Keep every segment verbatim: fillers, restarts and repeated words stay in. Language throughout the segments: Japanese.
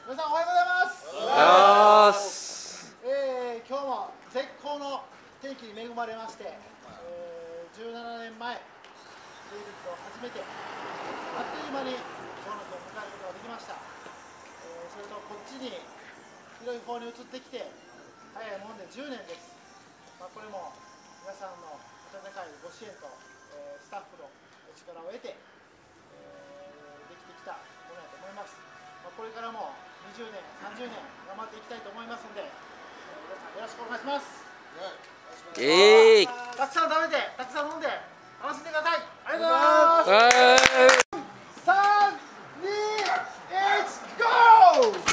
皆さんおはようございます。 おはようございます。 えー、今日も絶好の天気に恵まれまして、えー、じゅうななねんまえデイビッドを初めてあっという間に今日の日を迎えることができました。えー、それとこっちに広い方に移ってきて早いもんでじゅうねんです。まあ、これも皆さんの温かいご支援と、えー、スタッフのお力を得て、えー、できてきたものだと思います。まあ、これからもにじゅうねん、さんじゅうねん頑張っていきたいと思いますので、皆さんよろしくお願いします。 えー、 たくさん食べて、たくさん飲んで、楽しんでください。ありがとうございます。さん、に、いち、ゴー！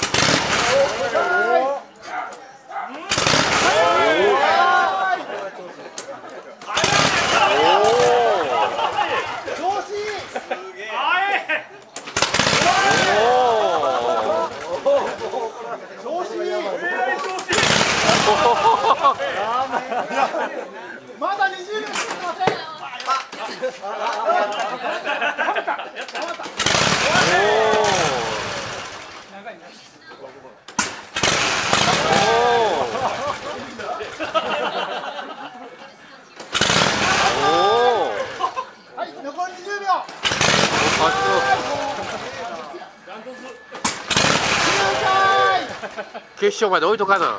まだにじゅうびょうしかません。はい、残りにじゅうびょう。 決勝まで置いとかな。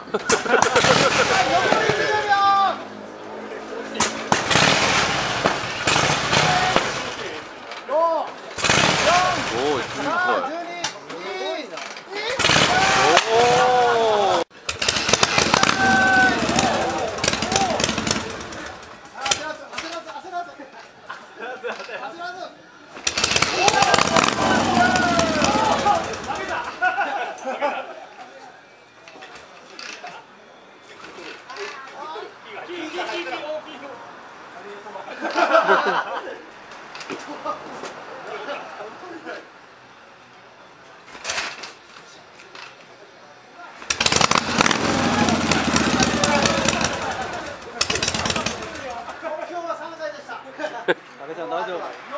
赤ちゃん大丈夫？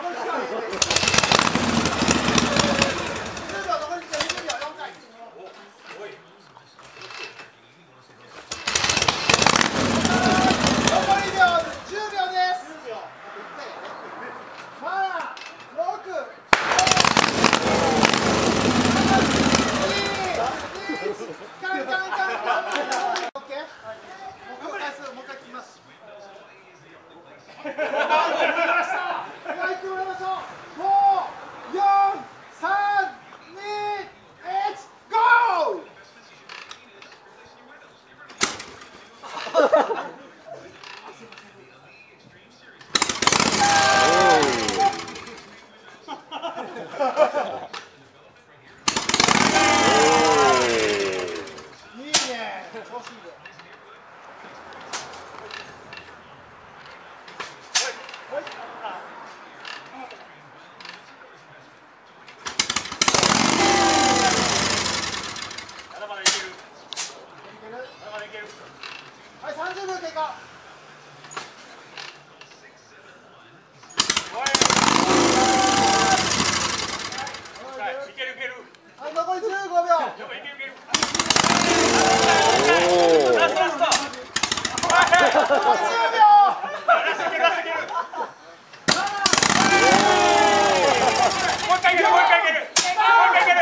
はい、さんじゅうびょう経過。いけるいける。はい、残りじゅうごびょう。いけるいける。ラストラスト。残りじゅうびょう。ラストいけるラストいける。もう一回いけるもう一回いける。もう一回いける。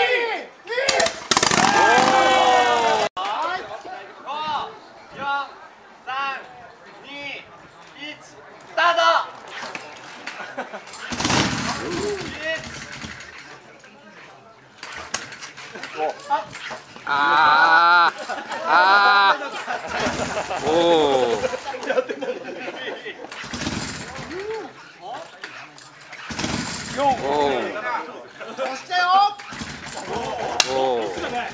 あーあーおお押してよ。 おお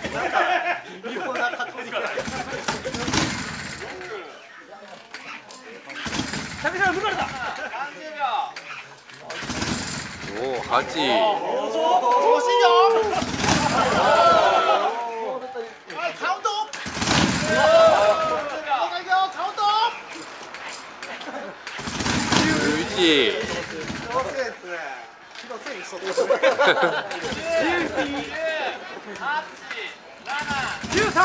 おおはち。 惜しいよ。カウント。カウント。 じゅういち。 広瀬ですね。広瀬にそこ。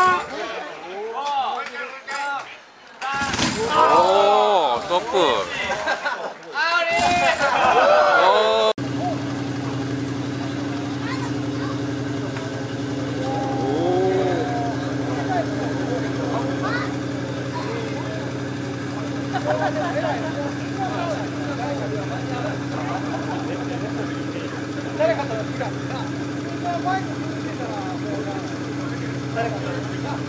おー、トップ。おー。 誰かと見た。みんな前に見てたらもう誰かと見た。